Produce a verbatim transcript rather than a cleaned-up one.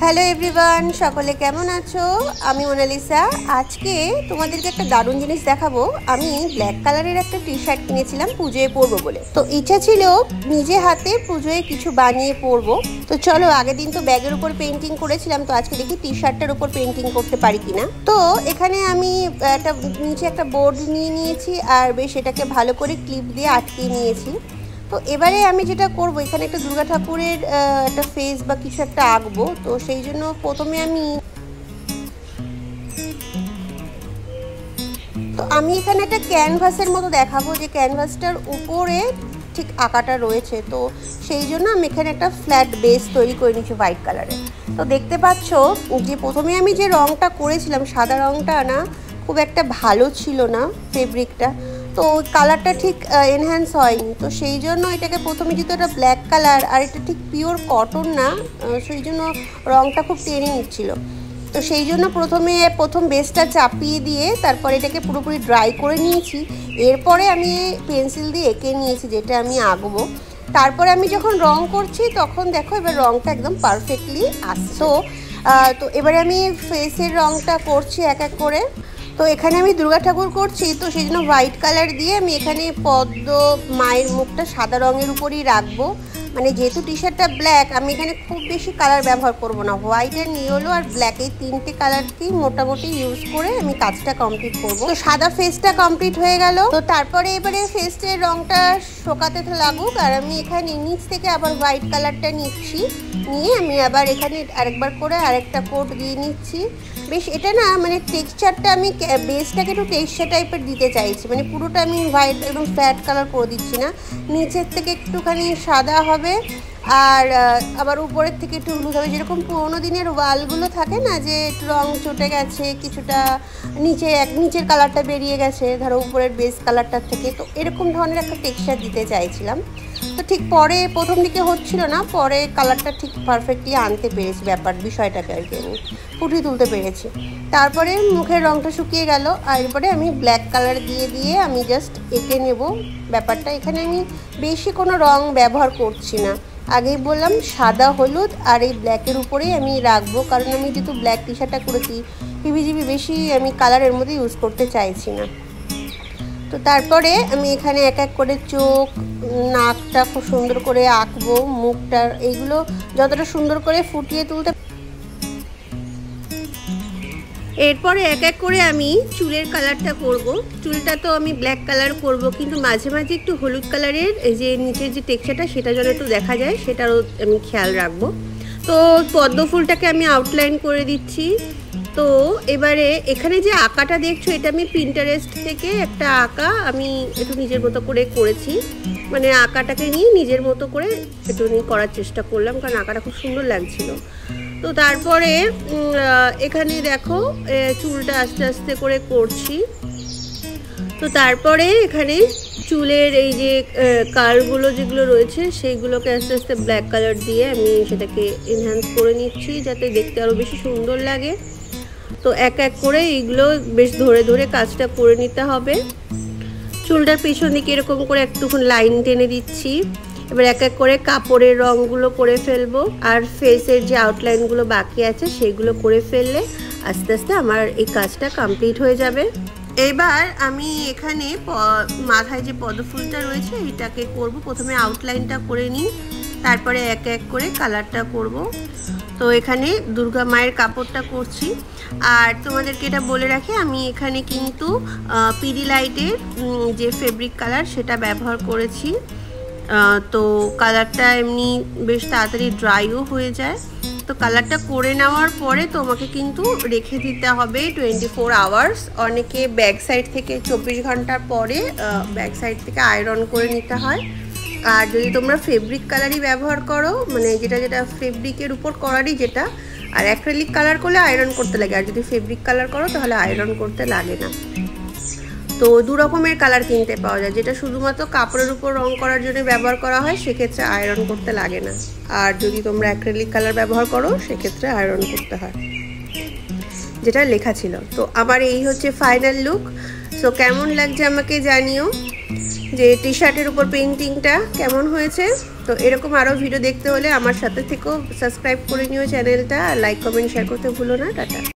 Hello everyone, সকলে কেমন আছো? আমি মোনালিসা। আজকে তোমাদেরকে একটা দারুণ জিনিস দেখাবো। আমি ব্ল্যাক কালারের একটা টি শার্ট কিনেছিলাম পুজোয় পরবো বলে। তো ইচ্ছা ছিল নিজে হাতে পুজোয় কিছু বানিয়ে পরবো। তো চলো, আগের দিন তো ব্যাগের উপর পেন্টিং করেছিলাম, তো আজকে দেখি টি শার্টটার উপর পেন্টিং করতে পারি কিনা। তো এখানে আমি একটা নিচে একটা বোর্ড নিয়ে নিয়েছি আর বেশ এটাকে ভালো করে ক্লিপ দিয়ে আটকিয়ে নিয়েছি। তো এবারে আমি যেটা করব, এখানে একটা দুর্গা ঠাকুরের একটা ফেস বা কিছু একটা আঁকবো। তো সেই জন্য প্রথমে আমি তো আমি এখানে একটা ক্যানভাসের মতো দেখাবো, যে ক্যানভাসটার উপরে ঠিক আঁকাটা রয়েছে। তো সেই জন্য আমি এখানে একটা ফ্ল্যাট বেস তৈরি করে নিচ্ছি হোয়াইট কালারের। তো দেখতে পাচ্ছ যে প্রথমে আমি যে রঙটা করেছিলাম, সাদা রঙটা না খুব একটা ভালো ছিল না ফেব্রিকটা, তো কালারটা ঠিক এনহ্যান্স হয়নি। তো সেই জন্য এটাকে প্রথমে যেহেতু এটা ব্ল্যাক কালার আর এটা ঠিক পিওর কটন না, সেই জন্য রঙটা খুব টেনে নিচ্ছিল। তো সেই জন্য প্রথমে প্রথম বেসটা চাপিয়ে দিয়ে তারপর এটাকে পুরোপুরি ড্রাই করে নিয়েছি। এরপরে আমি পেন্সিল দিয়ে এঁকে নিয়েছি যেটা আমি আঁকবো। তারপরে আমি যখন রং করছি তখন দেখো এবার রংটা একদম পারফেক্টলি আসছে। তো এবারে আমি ফেসের রংটা করছি এক এক করে। তো এখানে আমি দুর্গা ঠাকুর করছি, তো সেই জন্য হোয়াইট কালার দিয়ে আমি এখানে পদ্ম মায়ের মুখটা সাদা রঙের উপরই রাখবো। মানে যেহেতু টি শার্টটা ব্ল্যাক, আমি এখানে খুব বেশি কালার ব্যবহার করব না, হোয়াইট আর ইয়েলো আর ব্ল্যাক এই তিনটে কালারকেই মোটামুটি ইউজ করে আমি কাজটা কমপ্লিট করব। তো সাদা ফেসটা কমপ্লিট হয়ে গেল। তো তারপরে এবারে ফেসের রংটা শোকাতে লাগুক, আর আমি এখানে নিচ থেকে আবার হোয়াইট কালারটা নিচ্ছি, নিয়ে আমি আবার এখানে আরেকবার করে আরেকটা কোট দিয়ে নিচ্ছি। বেশ এটা না মানে টেক্সচারটা আমি বেসটাকে একটু টেক্সচার টাইপের দিতে চাইছি, মানে পুরোটা আমি হোয়াইট একদম ফ্ল্যাট কালার করে দিচ্ছি না, নিচের থেকে একটুখানি সাদা হবে আর আবার উপরের থেকে একটু হলুদ হবে। যেরকম পুরোনো দিনের ওয়ালগুলো থাকে না, যে একটু রং চটে গেছে, কিছুটা নিচে এক নিচের কালারটা বেরিয়ে গেছে ধরো উপরের বেস কালারটার থেকে, তো এরকম ধরনের একটা টেক্সচার দিতে চাইছিলাম। তো ঠিক পরে প্রথম দিকে হচ্ছিল না, পরে কালারটা ঠিক পারফেক্টলি আনতে পেরেছি, ব্যাপার বিষয়টাকে আর কি আমি ফুটিয়ে তুলতে পেরেছি। তারপরে মুখের রঙটা শুকিয়ে গেল, আর এরপরে আমি ব্ল্যাক কালার দিয়ে দিয়ে আমি জাস্ট এঁকে নেব ব্যাপারটা। এখানে আমি বেশি কোনো রং ব্যবহার করছি না, আগেই বললাম সাদা হলুদ আর এই ব্ল্যাকের উপরেই আমি রাখবো, কারণ আমি যেহেতু ব্ল্যাক টি শার্টটা করেছি পিভিজিবি বেশি আমি কালারের মধ্যে ইউজ করতে চাইছি না। তো তারপরে আমি এখানে এক এক করে চোখ নাকটা খুব সুন্দর করে আঁকবো, মুখটা এইগুলো যতটা সুন্দর করে ফুটিয়ে তুলতে। এরপরে এক এক করে আমি চুলের কালারটা করব। চুলটা তো আমি ব্ল্যাক কালার করব, কিন্তু মাঝে মাঝে একটু হলুদ কালারের এই যে নিচের যে টেক্সচারটা সেটা যেন একটু দেখা যায় সেটারও আমি খেয়াল রাখবো। তো পদ্ম ফুলটাকে আমি আউটলাইন করে দিচ্ছি। তো এবারে এখানে যে আঁকাটা দেখছো এটা আমি পিন্টারেস্ট থেকে একটা আঁকা আমি একটু নিজের মতো করে করেছি, মানে আঁকাটাকে নিয়ে নিজের মতো করে একটু করার চেষ্টা করলাম, কারণ আঁকাটা খুব সুন্দর লাগছিল। তো তারপরে এখানে দেখো চুলটা আস্তে আস্তে করে করছি। তো তারপরে এখানে চুলের এই যে কার্লগুলো যেগুলো রয়েছে সেইগুলোকে আস্তে আস্তে ব্ল্যাক কালার দিয়ে আমি সেটাকে এনহ্যান্স করে নিচ্ছি যাতে দেখতে আরও বেশি সুন্দর লাগে। তো এক এক করে এইগুলো বেশ ধরে ধরে কাজটা করে নিতে হবে। চুলটার পেছন দিকে এরকম করে একটুখানি লাইন টেনে দিচ্ছি। এবার এক এক করে কাপড়ের রঙগুলো করে ফেলবো, আর ফেসের যে আউটলাইনগুলো বাকি আছে সেগুলো করে ফেললে আস্তে আস্তে আমার এই কাজটা কমপ্লিট হয়ে যাবে। এবার আমি এখানে মাথায় যে পদ্ম ফুলটা রয়েছে এটাকে করব। প্রথমে আউটলাইনটা করে নিই, তারপরে এক এক করে কালারটা করব। তো এখানে দুর্গা মায়ের কাপড়টা করছি। আর তোমাদেরকে এটা বলে রাখি, আমি এখানে কিন্তু পিডিলাইটের যে ফেব্রিক কালার সেটা ব্যবহার করেছি। তো কালারটা এমনি বেশ তাড়াতাড়ি ড্রাইও হয়ে যায়। তো কালারটা করে নেওয়ার পরে তোমাকে কিন্তু রেখে দিতে হবে টোয়েন্টি ফোর আওয়ার্স। অনেকে ব্যাক সাইড থেকে চব্বিশ ঘন্টার পরে ব্যাক সাইড থেকে আয়রন করে নিতে হয়। আর যদি তোমরা ফেব্রিক কালারই ব্যবহার করো, মানে যেটা যেটা ফেব্রিকের উপর করারই যেটা, আর অ্যাক্রিলিক কালার করলে আয়রন করতে লাগে, আর যদি ফেব্রিক কালার করো তাহলে আয়রন করতে লাগে না। তো দু রকমের কালার কিনতে পাওয়া যায়, যেটা শুধুমাত্র কাপড়ের উপর রং করার জন্য ব্যবহার করা হয় সেক্ষেত্রে আয়রন করতে লাগে না, আর যদি তোমরা অ্যাক্রিলিক কালার ব্যবহার করো সেক্ষেত্রে আয়রন করতে হয়, যেটা লেখা ছিল। তো আমার এই হচ্ছে ফাইনাল লুক। সো কেমন লাগছে আমাকে জানিও। যে টি শার্টের উপর পেইন্টিংটা কেমন হয়েছে। তো এরকম আরও ভিডিও দেখতে হলে আমার সাথে থেকেও সাবস্ক্রাইব করে নিও চ্যানেলটা, আর লাইক কমেন্ট শেয়ার করতে ভুলো না। টাটা।